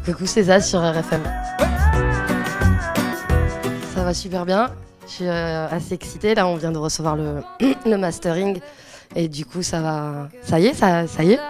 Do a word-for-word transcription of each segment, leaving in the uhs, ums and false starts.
Coucou, c'est Zaz sur R F M. Ça va super bien. Je suis euh, assez excitée. Là, on vient de recevoir le, le mastering. Et du coup, ça va. Ça y est, ça, ça y est.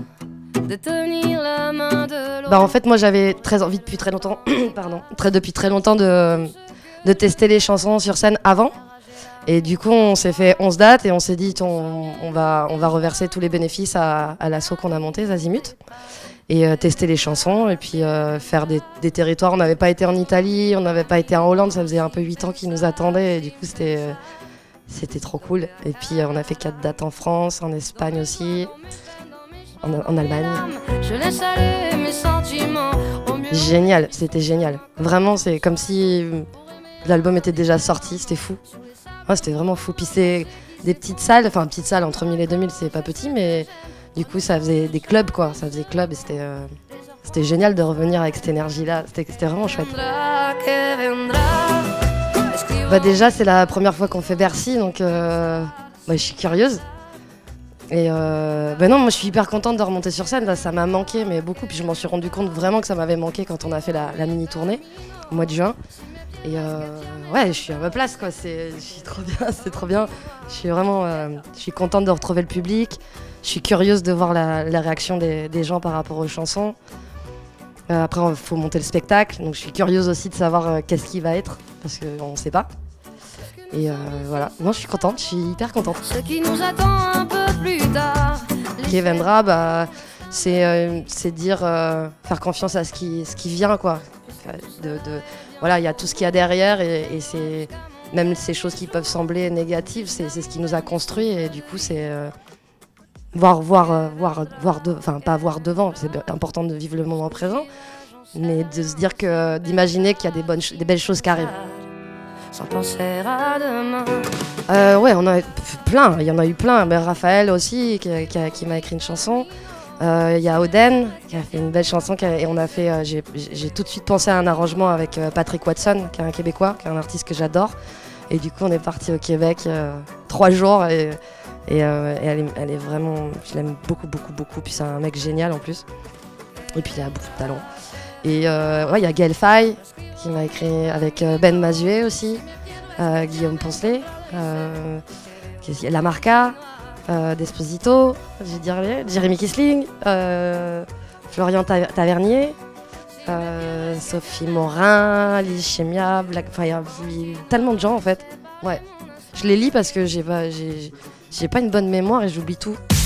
Bah, en fait, moi, j'avais très envie depuis très longtemps, pardon, très, depuis très longtemps de, de tester les chansons sur scène avant. Et du coup, on s'est fait onze dates et on s'est dit on, on, va, on va reverser tous les bénéfices à, à l'asso qu'on a monté, Zazimut, et euh, tester les chansons et puis euh, faire des, des territoires. On n'avait pas été en Italie, on n'avait pas été en Hollande, ça faisait un peu huit ans qu'ils nous attendaient et du coup, c'était euh, c'était trop cool. Et puis, euh, on a fait quatre dates en France, en Espagne aussi, en, en Allemagne. Je laisse aller mes sentiments au mieux. Génial, c'était génial. Vraiment, c'est comme si l'album était déjà sorti, c'était fou. Ouais, c'était vraiment fou. Puis c'est des petites salles, enfin petites salles entre mille et deux mille, c'est pas petit, mais du coup ça faisait des clubs quoi, ça faisait club et c'était euh, c'était génial de revenir avec cette énergie-là, c'était c'était vraiment chouette. Bah déjà c'est la première fois qu'on fait Bercy, donc euh, bah, je suis curieuse. Et euh, bah non, moi je suis hyper contente de remonter sur scène, là, ça m'a manqué mais beaucoup, puis je m'en suis rendu compte vraiment que ça m'avait manqué quand on a fait la, la mini-tournée au mois de juin. Et euh, ouais, je suis à ma place quoi, c'est, je suis trop bien, c'est trop bien. Je suis vraiment, euh, je suis contente de retrouver le public. Je suis curieuse de voir la, la réaction des, des gens par rapport aux chansons. Euh, après, il faut monter le spectacle, donc je suis curieuse aussi de savoir euh, qu'est-ce qui va être, parce qu'on ne sait pas. Et euh, voilà, non, je suis contente, je suis hyper contente. Ce qui nous attend un peu plus tard. Qui viendra, bah, c'est euh, dire euh, faire confiance à ce qui, ce qui vient quoi. De, de, voilà, il y a tout ce qu'il y a derrière et, et c'est même ces choses qui peuvent sembler négatives, c'est ce qui nous a construit et du coup c'est euh, voir, voir, euh, voir, voir, de, enfin pas voir devant, c'est important de vivre le moment présent, mais de se dire que, d'imaginer qu'il y a des bonnes, des belles choses qui arrivent. Sans penser à demain. Euh, ouais, on a plein, il y en a eu plein. Mais Raphaël aussi qui, qui, qui m'a écrit une chanson. Il euh, y a Oden qui a fait une belle chanson qui a, et on a fait. Euh, j'ai tout de suite pensé à un arrangement avec euh, Patrick Watson, qui est un Québécois, qui est un artiste que j'adore. Et du coup, on est parti au Québec euh, trois jours et, et, euh, et elle, est, elle est vraiment, je l'aime beaucoup, beaucoup, beaucoup. Puis c'est un mec génial en plus. Et puis il a beaucoup de talent. Et euh, ouais, il y a Gaël Faye qui m'a écrit avec euh, Ben Mazué aussi, euh, Guillaume Poncelet, euh, La Marca. Euh, Desposito, Jérémy Kisling, euh, Florian Tavernier, euh, Sophie Morin, Lise Chemia, Black... enfin, il y a tellement de gens en fait. Ouais, je les lis parce que j'ai pas, j'ai, j'ai pas une bonne mémoire et j'oublie tout.